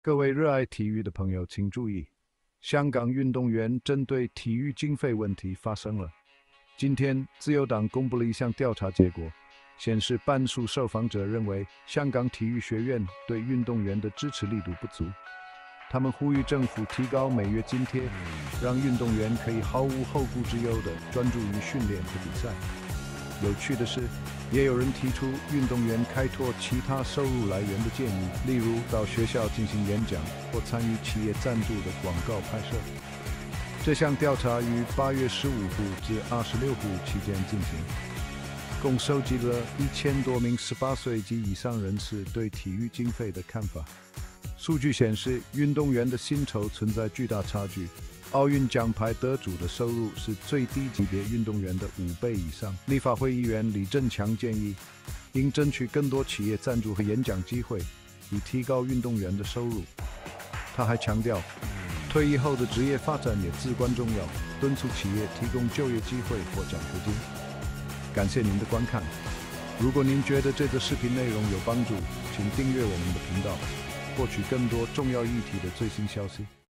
各位热爱体育的朋友，请注意，香港运动员针对体育经费问题发声了。今天，自由党公布了一项调查结果，显示半数受访者认为香港体育学院对运动员的支持力度不足。他们呼吁政府提高每月津贴，让运动员可以毫无后顾之忧地专注于训练和比赛。有趣的是，也有人提出运动员开拓其他收入来源的建议，例如到学校进行演讲或参与企业赞助的广告拍摄。这项调查于8月15日至26日期间进行，共收集了1000多名18岁及以上人士对体育经费的看法。数据显示，运动员的薪酬存在巨大差距。奥运奖牌得主的收入是最低级别运动员的5倍以上。立法会议员李振强建议，应争取更多企业赞助和演讲机会，以提高运动员的收入。他还强调，退役后的职业发展也至关重要，敦促企业提供就业机会或奖学金。感谢您的观看。如果您觉得这则视频内容有帮助，请订阅我们的频道，获取更多重要议题的最新消息。